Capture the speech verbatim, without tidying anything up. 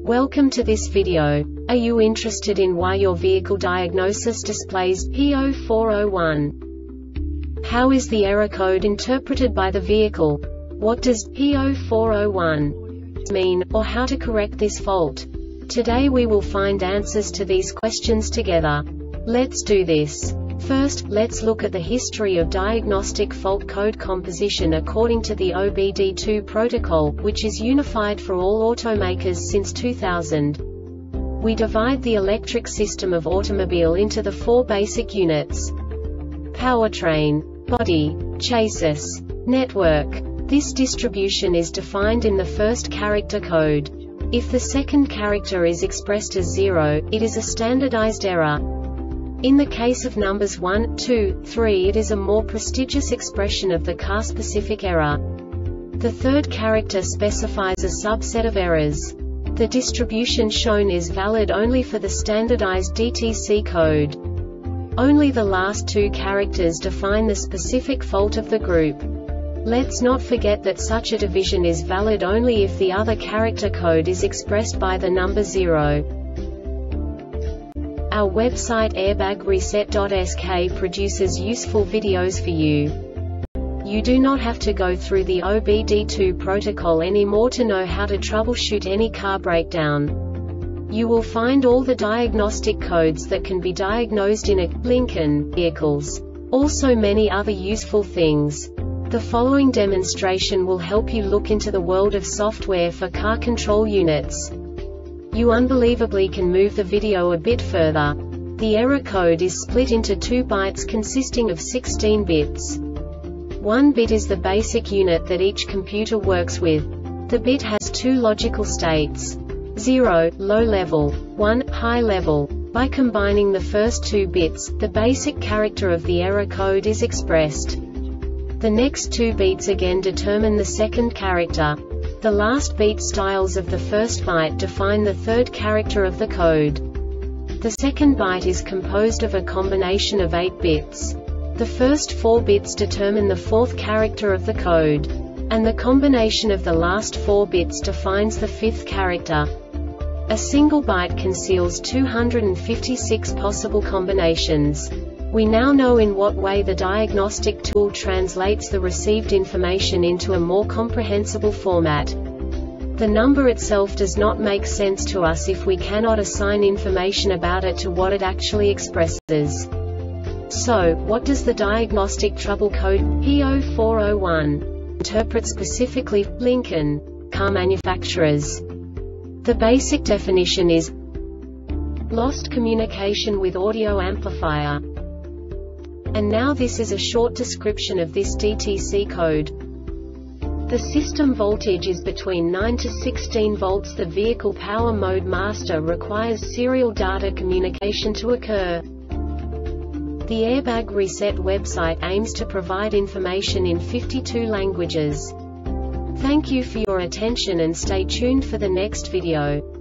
Welcome to this video. Are you interested in why your vehicle diagnosis displays P zero four zero one? How is the error code interpreted by the vehicle? What does P zero four zero one mean, or how to correct this fault? Today we will find answers to these questions together. Let's do this. First, let's look at the history of diagnostic fault code composition according to the O B D two protocol, which is unified for all automakers since two thousand. We divide the electric system of automobile into the four basic units: powertrain, body, chassis, network. This distribution is defined in the first character code. If the second character is expressed as zero, it is a standardized error. In the case of numbers one, two, three, it is a more prestigious expression of the car-specific error. The third character specifies a subset of errors. The distribution shown is valid only for the standardized D T C code. Only the last two characters define the specific fault of the group. Let's not forget that such a division is valid only if the other character code is expressed by the number zero. Our website airbag reset dot S K produces useful videos for you. You do not have to go through the O B D two protocol anymore to know how to troubleshoot any car breakdown. You will find all the diagnostic codes that can be diagnosed in a Lincoln vehicles. Also many other useful things. The following demonstration will help you look into the world of software for car control units. You unbelievably can move the video a bit further. The error code is split into two bytes consisting of sixteen bits. One bit is the basic unit that each computer works with. The bit has two logical states: zero, low level, one, high level. By combining the first two bits, the basic character of the error code is expressed. The next two bits again determine the second character. The last beat styles of the first byte define the third character of the code. The second byte is composed of a combination of eight bits. The first four bits determine the fourth character of the code. And the combination of the last four bits defines the fifth character. A single byte conceals two hundred fifty-six possible combinations. We now know in what way the diagnostic tool translates the received information into a more comprehensible format. The number itself does not make sense to us if we cannot assign information about it to what it actually expresses. So, what does the diagnostic trouble code P zero four zero one interpret specifically for Lincoln car manufacturers? The basic definition is lost communication with audio amplifier. And now this is a short description of this D T C code. The system voltage is between nine to sixteen volts. The vehicle power mode master requires serial data communication to occur. The Airbag Reset website aims to provide information in fifty-two languages. Thank you for your attention and stay tuned for the next video.